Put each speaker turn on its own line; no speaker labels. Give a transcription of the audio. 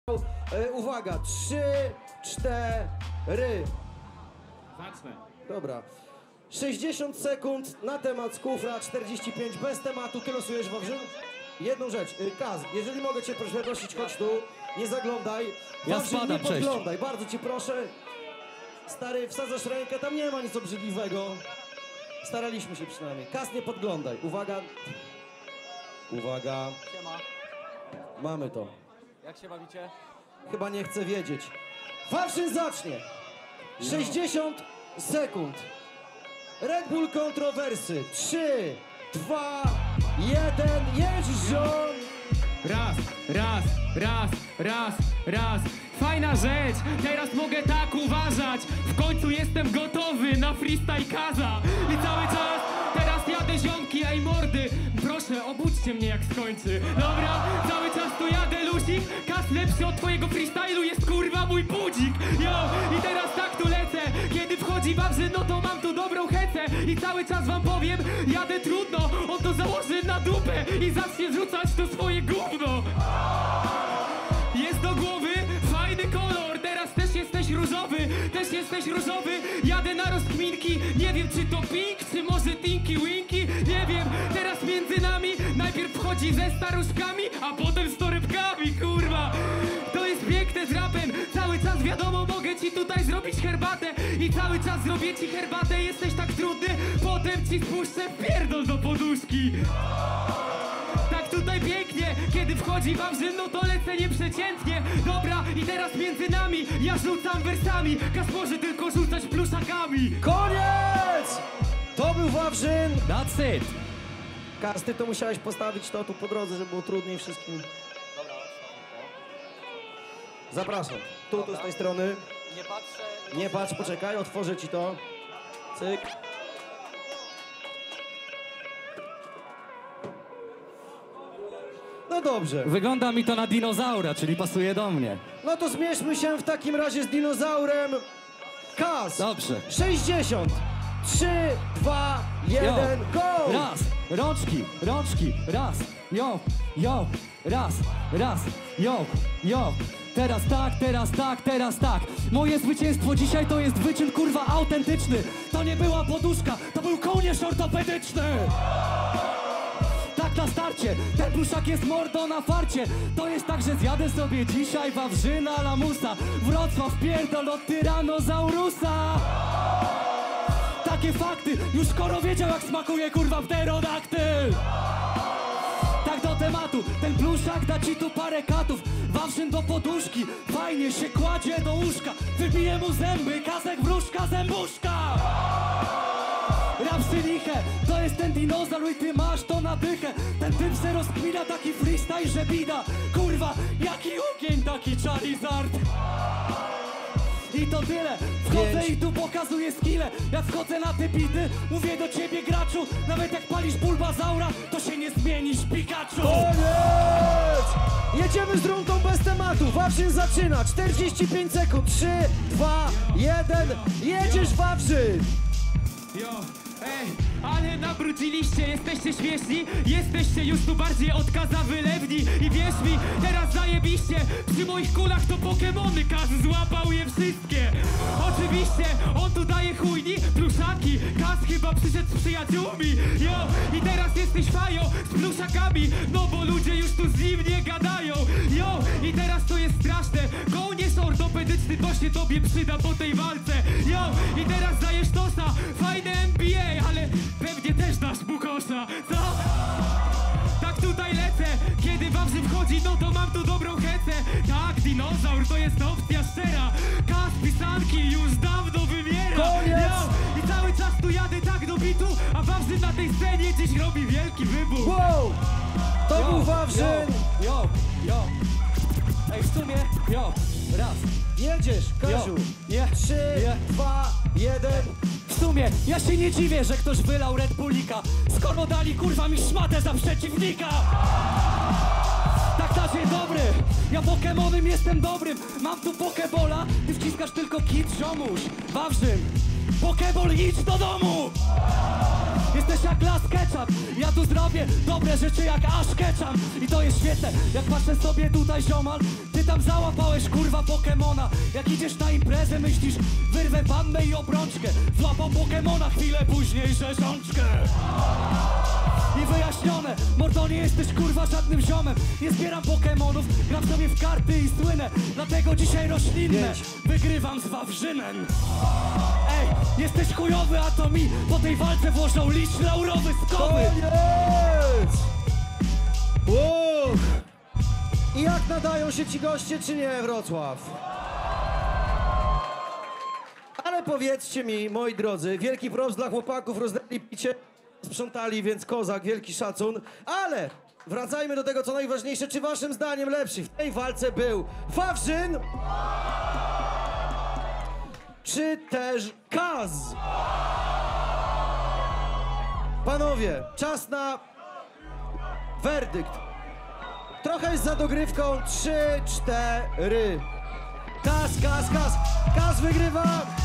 Uwaga, 3, 4.
Zacznę.
Dobra. 60 sekund na temat z kufra, 45 bez tematu. Ty losujesz, Wawrzyn? Jedną rzecz. Kaz, jeżeli mogę cię prosić, chodź tu. Nie zaglądaj. Wawrzyn,
spadam,
nie podglądaj. Bardzo cię proszę. Stary, wsadzasz rękę, tam nie ma nic obrzydliwego. Staraliśmy się przynajmniej. Kaz, nie podglądaj. Uwaga. Uwaga.
Siema.
Mamy to.
Jak się bawicie?
Chyba nie chcę wiedzieć. Wawrzyn zacznie. 60 sekund. Red Bull kontrowersy. 3, 2, 1. Jedź, żon!
Raz. Fajna rzecz, teraz mogę tak uważać. W końcu jestem gotowy na freestyle Kaza. I cały czas teraz jadę ziomki, ej mordy. Proszę, obudźcie mnie jak skończy. Dobra, cały czas tu jadę lusik. Kaz lepszy od twojego freestylu jest kurwa mój budzik. Yo, i teraz tak tu lecę. Kiedy wchodzi Wawrzyn, no to mam tu dobrą hecę. I cały czas wam powiem, jadę trudno. On to założy na dupę i zacznie rzucać to swoje gówno. Jest do głowy fajny kolor, teraz też jesteś różowy, jadę na rozkminki, nie wiem czy to pink, czy może tinky winky, nie wiem, teraz między nami najpierw wchodzi ze staruszkami, a potem z torebkami, kurwa. To jest piękne z rapem, cały czas wiadomo mogę ci tutaj zrobić herbatę i cały czas zrobię ci herbatę, jesteś tak trudny, potem ci spuszczę pierdol do poduszki. Tak tutaj pięknie, kiedy wchodzi Wawrzyn, no to lecę nieprzeciętnie. Dobra, i teraz między nami ja rzucam wersami, Kaz może tylko rzucać pluszakami.
Koniec! To był Wawrzyn.
That's it!
Kaz, ty to musiałeś postawić to tu po drodze, żeby było trudniej wszystkim.
Dobra,
Zapraszam. Tu z tej strony.
nie patrzę.
Nie patrz, poczekaj, otworzę ci to. Cyk. No dobrze.
Wygląda mi to na dinozaura, czyli pasuje do mnie.
No to zmierzmy się w takim razie z dinozaurem. Kaz.
Dobrze.
60. 3, 2, 1, go!
Raz, rączki, raz, raz, teraz tak. Moje zwycięstwo dzisiaj to jest wyczyn kurwa autentyczny. To nie była poduszka, to był kołnierz ortopedyczny. Tak na starcie, ten pluszak jest mordo na farcie. To jest tak, że zjadę sobie dzisiaj Wawrzyna lamusa. Wrocław pierdol od tyranozaurusa. Takie fakty, już skoro wiedział jak smakuje kurwa pterodaktyl. Tak do tematu, ten pluszak da ci tu parę katów. Wawrzyn do poduszki, fajnie się kładzie do łóżka. Wybiję mu zęby, Kazek wróżka, zębuszka. Rapsylichę, to jest ten dinozaur i ty masz to na dychę. Ten typ se rozkmina taki freestyle, że bida. Kurwa, jaki ogień, taki Charizard. I to tyle, wchodzę i tu pokazuję skille. Jak wchodzę na te bity, mówię do ciebie graczu. Nawet jak palisz Bulbazaura, to się nie zmienisz Pikachu.
Koniec! Jedziemy z rundką bez tematu. Wawrzyn zaczyna. 45 sekund. 3, 2, 1. Jedziesz, Wawrzyn!
Yo, ej, ale nabrudziliście, jesteście śmieszni, jesteście już tu bardziej od Kaza wylewni. I wierz mi, teraz zajebiście, przy moich kulach to Pokemony, Kaz złapał je wszystkie. Oczywiście, on tu daje chujni, pluszaki, Kaz chyba przyszedł z przyjaciółmi. Yo, i teraz jesteś fajo z pluszakami, no bo ludzie już tu z nim nie gadają. Yo, i teraz to jest straszne, kołnierz ortopedyczny to się tobie przyda po tej walce. Yo, i teraz dajesz tosa, fajne NBA, ale pewnie też dasz mu kosza, co? Tak tutaj lecę, kiedy Wawrzyn wchodzi, no to mam tu dobrą hecę. Tak, dinozaur to jest opcja szczera, Kaz pisanki już dawno wymiera.
Koniec!
Yo, i cały czas tu jadę tak do bitu, a Wawrzyn na tej scenie dziś robi wielki wybuch.
Wow! To był Wawrzyn!
Yo. Ej, w sumie, raz.
Jedziesz, Kaziu. 3, 2, 1.
W sumie, ja się nie dziwię, że ktoś wylał Red Bullika, skoro dali kurwa mi szmatę za przeciwnika. Tak na dzień dobry, ja Pokemonem jestem dobrym. Mam tu Pokebola, ty wciskasz tylko kit, ziomuś. Wawrzyn, Pokeball, idź do domu. Jesteś jak Las Ketchup. Ja tu zrobię dobre rzeczy jak aż ketchup. I to jest świetne, jak patrzę sobie tutaj ziomal. Ty tam załapałeś kurwa Pokemona. Jak idziesz na imprezę myślisz, wyrwę pannę i obrączkę. Złapał Pokemona chwilę później rzeżączkę. I wyjaśnione, mordo, nie jesteś kurwa żadnym ziomem. Nie zbieram Pokemonów, gram sobie w karty i słynę. Dlatego dzisiaj roślinne wygrywam z Wawrzynem. Ej, jesteś chujowy, a to mi po tej walce włożą liść laurowy z kowy.
Koniec! Uff. I jak nadają się ci goście, czy nie, Wrocław? Ale powiedzcie mi, moi drodzy, wielki props dla chłopaków, rozdali picie, sprzątali, więc kozak, wielki szacun. Ale wracajmy do tego, co najważniejsze. Czy waszym zdaniem lepszy w tej walce był Wawrzyn? Czy też Kaz? Panowie, czas na werdykt. Trochę jest za dogrywką. 3, 4. Kaz wygrywa.